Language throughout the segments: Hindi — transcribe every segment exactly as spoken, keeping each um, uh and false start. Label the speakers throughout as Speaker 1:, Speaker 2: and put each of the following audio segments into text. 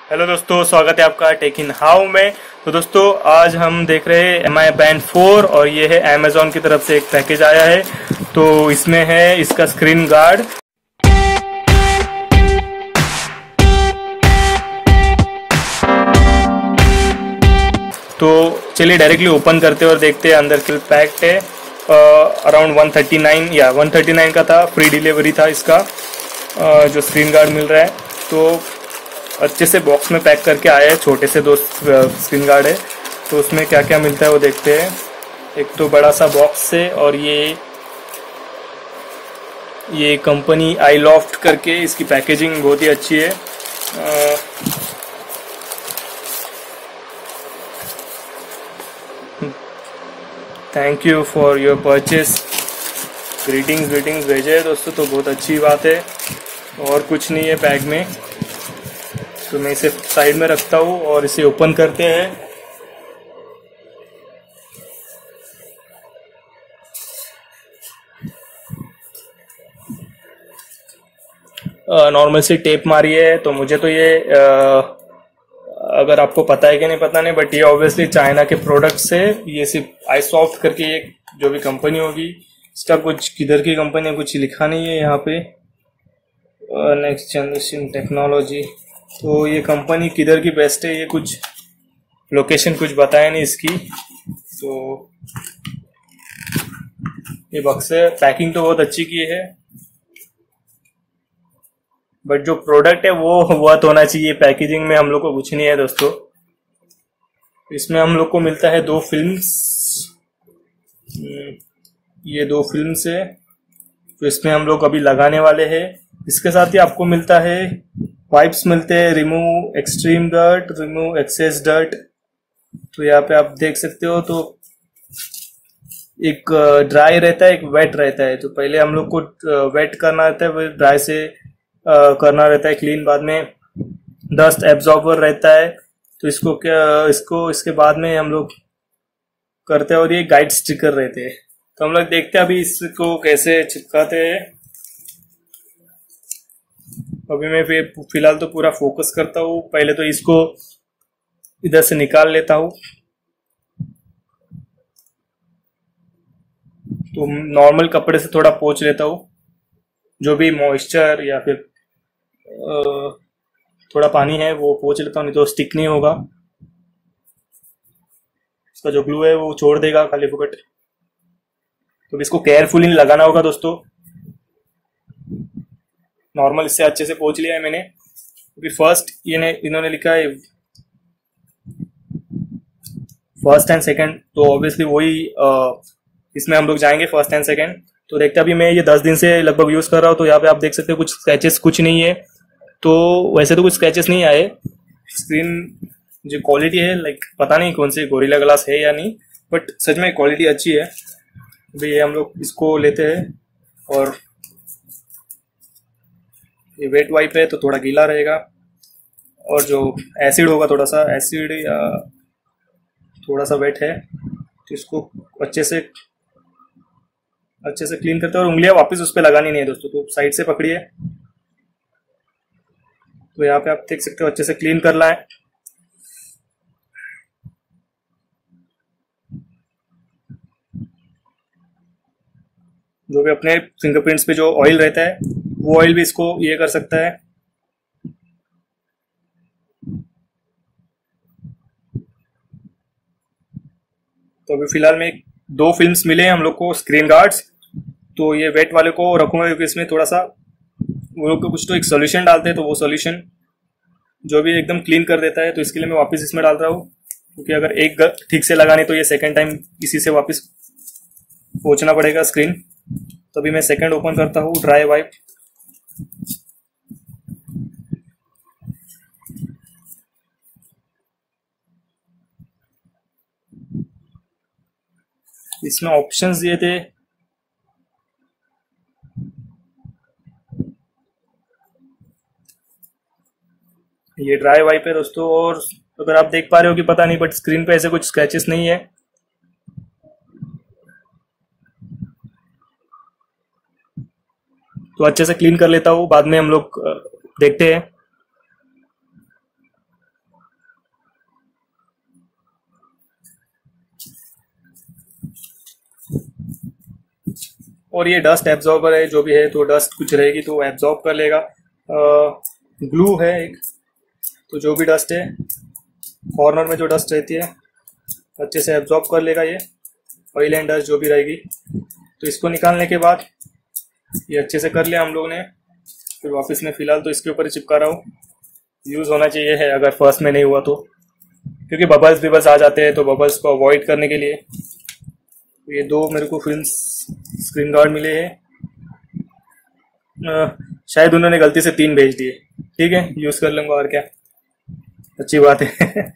Speaker 1: हेलो दोस्तों, स्वागत है आपका टेक इन हाउ में। तो दोस्तों, आज हम देख रहे हैं एम आई बैंड फोर और ये है अमेजोन की तरफ से एक पैकेज आया है। तो इसमें है इसका स्क्रीन गार्ड। तो चलिए डायरेक्टली ओपन करते हैं और देखते हैं अंदर के पैक्ड है। अराउंड वन थर्टी नाइन या वन थर्टी नाइन का था, फ्री डिलीवरी था इसका। uh, जो स्क्रीन गार्ड मिल रहा है तो अच्छे से बॉक्स में पैक करके आया है। छोटे से दो स्क्रीन गार्ड है, तो उसमें क्या क्या मिलता है वो देखते हैं। एक तो बड़ा सा बॉक्स है और ये ये कंपनी आई लॉफ्ट करके, इसकी पैकेजिंग बहुत ही अच्छी है। Thank you for your purchase, greetings greetings भेजे है दोस्तों, तो बहुत अच्छी बात है। और कुछ नहीं है बैग में, तो मैं इसे साइड में रखता हूँ और इसे ओपन करते हैं। नॉर्मल सी टेप मारी है। तो मुझे तो ये आ, अगर आपको पता है कि नहीं पता नहीं, बट ये ऑब्वियसली चाइना के प्रोडक्ट्स है। ये सिर्फ आई सॉफ्ट करके एक जो भी कंपनी होगी, इसका कुछ किधर की कंपनी है कुछ लिखा नहीं है यहाँ पे। नेक्स्ट जनरेशन टेक्नोलॉजी, तो ये कंपनी किधर की बेस्ट है, ये कुछ लोकेशन कुछ बताया नहीं इसकी। तो ये बक्से पैकिंग तो बहुत अच्छी की है, बट जो प्रोडक्ट है वो बहुत होना चाहिए। पैकेजिंग में हम लोग को कुछ नहीं है दोस्तों। इसमें हम लोग को मिलता है दो फिल्म्स, ये दो फिल्म्स है तो इसमें हम लोग अभी लगाने वाले हैं। इसके साथ ही आपको मिलता है वाइप्स मिलते हैं, remove extreme dirt, remove excess dirt. तो यहाँ पे आप देख सकते हो, तो एक ड्राई रहता है, एक वेट रहता है। तो पहले हम लोग को वेट करना रहता है, फिर ड्राई से करना रहता है क्लीन। बाद में डस्ट एब्जॉर्बर रहता है, तो इसको क्या इसको इसके बाद में हम लोग करते हैं। और ये गाइड स्टिकर रहते हैं, तो हम लोग देखते हैं अभी इसको कैसे चिपकाते हैं। अभी मैं फिलहाल तो पूरा फोकस करता हूँ। पहले तो इसको इधर से निकाल लेता हूँ। तो नॉर्मल कपड़े से थोड़ा पोंछ लेता हूँ, जो भी मॉइस्चर या फिर थोड़ा पानी है वो पोंछ लेता हूँ, नहीं तो स्टिक नहीं होगा। इसका जो ग्लू है वो छोड़ देगा खाली फुकट। तो इसको केयरफुली लगाना होगा दोस्तों। नॉर्मल इससे अच्छे से पोंछ लिया है मैंने, क्योंकि फर्स्ट ये इन्होंने लिखा है फर्स्ट एंड सेकंड, तो ऑब्वियसली वही इसमें हम लोग जाएंगे फर्स्ट एंड सेकंड। तो देखते अभी मैं ये दस दिन से लगभग यूज कर रहा हूँ। तो यहाँ पे आप देख सकते हो कुछ स्क्रैचेस कुछ नहीं है। तो वैसे तो कुछ स्क्रैचेस नहीं आए। स्क्रीन जो क्वालिटी है, लाइक पता नहीं कौन सी गोरिल्ला ग्लास है या नहीं, बट सच में क्वालिटी अच्छी है। अभी ये हम लोग इसको लेते हैं और ये वेट वाइप है तो थोड़ा गीला रहेगा, और जो एसिड होगा थोड़ा सा एसिड या थोड़ा सा वेट है, तो इसको अच्छे से अच्छे से क्लीन करते हैं। और उंगलियां वापस उस पर लगानी नहीं है दोस्तों, तो साइड से पकड़िए। तो यहाँ पे आप देख सकते हो अच्छे से क्लीन करना है। जो भी अपने फिंगरप्रिंट्स पे जो ऑयल रहता है वो ऑयल भी इसको ये कर सकता है। तो अभी फिलहाल में दो फिल्म्स मिले हैं हम लोग को, स्क्रीन गार्ड्स। तो ये वेट वाले को रखूंगा, क्योंकि इसमें थोड़ा सा वो लोग कुछ तो एक सोल्यूशन डालते हैं, तो वो सोल्यूशन जो भी एकदम क्लीन कर देता है। तो इसके लिए मैं वापस इसमें डाल रहा हूँ, क्योंकि अगर एक ठीक से लगानी तो ये सेकेंड टाइम इसी से वापस पोंछना पड़ेगा स्क्रीन। तो अभी मैं सेकेंड ओपन करता हूँ, ड्राई वाइप। इसमें ऑप्शंस दिए थे, ये ड्राई वाइप है दोस्तों। और अगर आप देख पा रहे हो कि पता नहीं, बट स्क्रीन पे ऐसे कुछ स्क्रैचेस नहीं है। तो अच्छे से क्लीन कर लेता हूँ, बाद में हम लोग देखते हैं। और ये डस्ट एब्जॉर्बर है, जो भी है तो डस्ट कुछ रहेगी तो एब्जॉर्ब कर लेगा। ग्लू है एक, तो जो भी डस्ट है कॉर्नर में जो डस्ट रहती है अच्छे से एब्जॉर्ब कर लेगा ये ऑयल एंड डस्ट जो भी रहेगी। तो इसको निकालने के बाद ये अच्छे से कर लिया हम लोग ने। फिर वापस में फ़िलहाल तो इसके ऊपर ही चिपका रहा हूँ। यूज़ होना चाहिए है अगर फर्स्ट में नहीं हुआ तो, क्योंकि बबल्स भी बस आ जाते हैं, तो बबल्स को अवॉइड करने के लिए तो ये दो मेरे को फिल्म स्क्रीन गार्ड मिले हैं। शायद उन्होंने गलती से तीन भेज दिए, ठीक है यूज़ कर लूँगा और क्या, अच्छी बात है।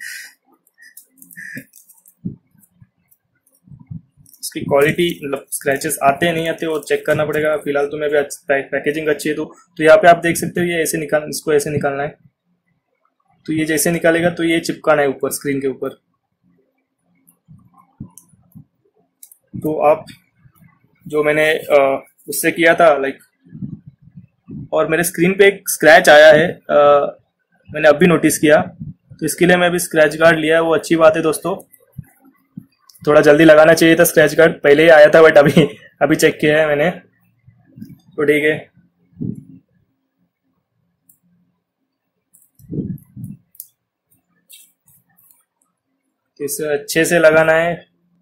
Speaker 1: इसकी क्वालिटी मतलब स्क्रैचेस आते हैं नहीं आते वो चेक करना पड़ेगा। फिलहाल तो मैं भी पैकेजिंग अच्छी है तो तो यहाँ पे आप देख सकते हो ये ऐसे निकाल, इसको ऐसे निकालना है। तो ये जैसे निकालेगा तो ये चिपकाना है ऊपर स्क्रीन के ऊपर। तो आप जो मैंने उससे किया था लाइक, और मेरे स्क्रीन पे एक स्क्रैच आया है, आ, मैंने अभी नोटिस किया, तो इसके लिए मैं अभी स्क्रैच गार्ड लिया है। वो अच्छी बात है दोस्तों, थोड़ा जल्दी लगाना चाहिए था स्क्रैच गार्ड, पहले ही आया था बट अभी अभी चेक किया है मैंने, तो ठीक है। इसे अच्छे से लगाना है।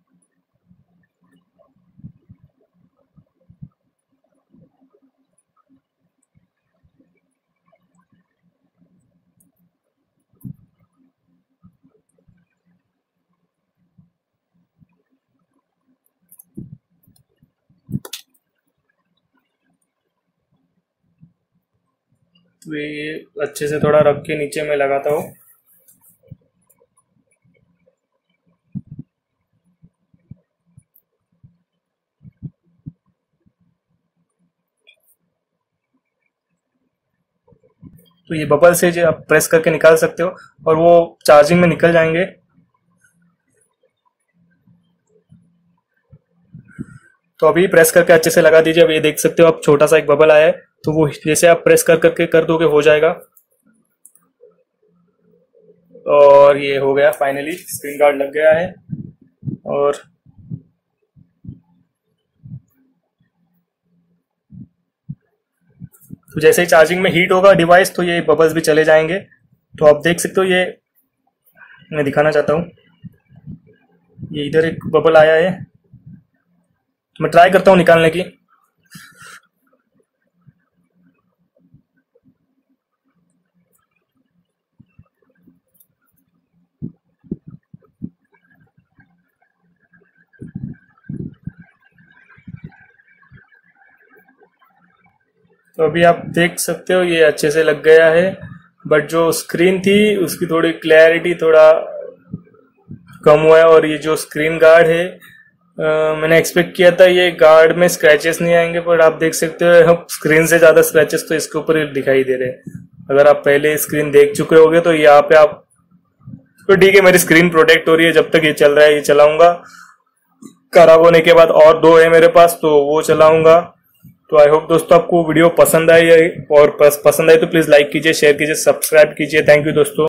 Speaker 1: तो ये अच्छे से थोड़ा रख के नीचे में लगाता हूँ। तो ये बबल से जो आप प्रेस करके निकाल सकते हो और वो चार्जिंग में निकल जाएंगे। तो अभी प्रेस करके अच्छे से लगा दीजिए। अब ये देख सकते हो आप छोटा सा एक बबल आया है, तो वो जैसे आप प्रेस कर करके कर दोगे हो जाएगा। और ये हो गया फाइनली, स्क्रीन गार्ड लग गया है। और तो जैसे ही चार्जिंग में हीट होगा डिवाइस तो ये बबल्स भी चले जाएंगे। तो आप देख सकते हो, ये मैं दिखाना चाहता हूँ, ये इधर एक बबल आया है, मैं ट्राई करता हूँ निकालने की। तो अभी आप देख सकते हो ये अच्छे से लग गया है, बट जो स्क्रीन थी उसकी थोड़ी क्लैरिटी थोड़ा कम हुआ है। और ये जो स्क्रीन गार्ड है, आ, मैंने एक्सपेक्ट किया था ये गार्ड में स्क्रैचेस नहीं आएंगे, पर आप देख सकते हो स्क्रीन से ज़्यादा स्क्रैचेस तो इसके ऊपर दिखाई दे रहे हैं। अगर आप पहले स्क्रीन देख चुके होगे तो यहाँ पे आप, तो ठीक है मेरी स्क्रीन प्रोटेक्ट हो रही है, जब तक ये चल रहा है ये चलाऊंगा। खराब होने के बाद और दो है मेरे पास, तो वो चलाऊंगा। तो आई होप दोस्तों आपको वीडियो पसंद आई है, और पसंद आई तो प्लीज़ लाइक कीजिए, शेयर कीजिए, सब्सक्राइब कीजिए। थैंक यू दोस्तों।